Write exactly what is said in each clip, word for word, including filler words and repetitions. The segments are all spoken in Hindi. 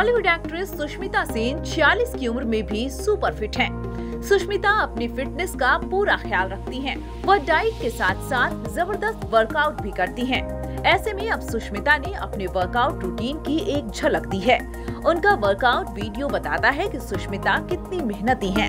बॉलीवुड एक्ट्रेस सुष्मिता सेन छियालीस की उम्र में भी सुपर फिट हैं। सुष्मिता अपनी फिटनेस का पूरा ख्याल रखती हैं। वह डाइट के साथ साथ जबरदस्त वर्कआउट भी करती हैं। ऐसे में अब सुष्मिता ने अपने वर्कआउट रूटीन की एक झलक दी है। उनका वर्कआउट वीडियो बताता है कि सुष्मिता कितनी मेहनती हैं।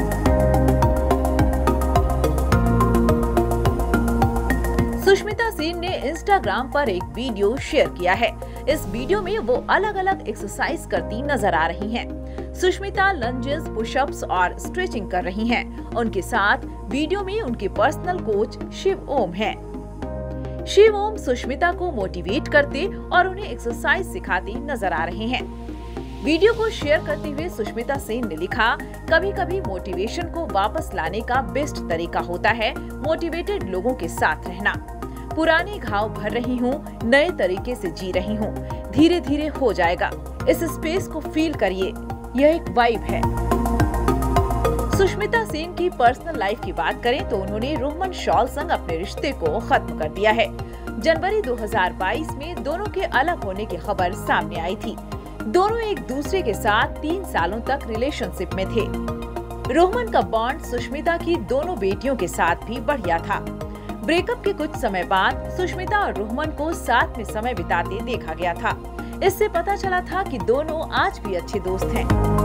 सुष्मिता सेन ने इंस्टाग्राम पर एक वीडियो शेयर किया है। इस वीडियो में वो अलग अलग एक्सरसाइज करती नजर आ रही हैं। सुष्मिता लंजेस, पुशअप्स और स्ट्रेचिंग कर रही हैं। उनके साथ वीडियो में उनके पर्सनल कोच शिव ओम हैं। शिव ओम सुष्मिता को मोटिवेट करते और उन्हें एक्सरसाइज सिखाते नजर आ रहे हैं। वीडियो को शेयर करते हुए सुष्मिता सेन ने लिखा, कभी कभी मोटिवेशन को वापस लाने का बेस्ट तरीका होता है मोटिवेटेड लोगों के साथ रहना। पुराने घाव भर रही हूँ, नए तरीके से जी रही हूँ, धीरे धीरे हो जाएगा। इस स्पेस को फील करिए, यह एक वाइब है। सुष्मिता सेन की पर्सनल लाइफ की बात करें तो उन्होंने रोहमन शॉल संग अपने रिश्ते को खत्म कर दिया है। जनवरी दो हज़ार बाईस में दोनों के अलग होने की खबर सामने आई थी। दोनों एक दूसरे के साथ तीन सालों तक रिलेशनशिप में थे। रोहमन का बॉन्ड सुष्मिता की दोनों बेटियों के साथ भी बढ़िया था। ब्रेकअप के कुछ समय बाद सुष्मिता और रोहमन को साथ में समय बिताते देखा गया था। इससे पता चला था कि दोनों आज भी अच्छे दोस्त हैं।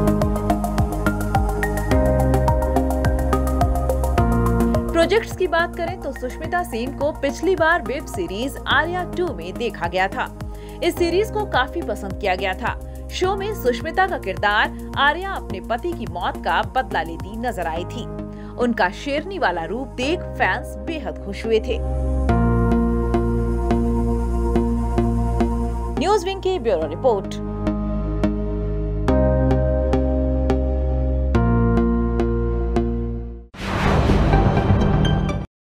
प्रोजेक्ट्स की बात करें तो सुष्मिता सेन को पिछली बार वेब सीरीज आर्या टू में देखा गया था। इस सीरीज को काफी पसंद किया गया था। शो में सुष्मिता का किरदार आर्या अपने पति की मौत का बदला लेती नजर आई थी। उनका शेरनी वाला रूप देख फैंस बेहद खुश हुए थे। न्यूज़ विंग की ब्यूरो रिपोर्ट।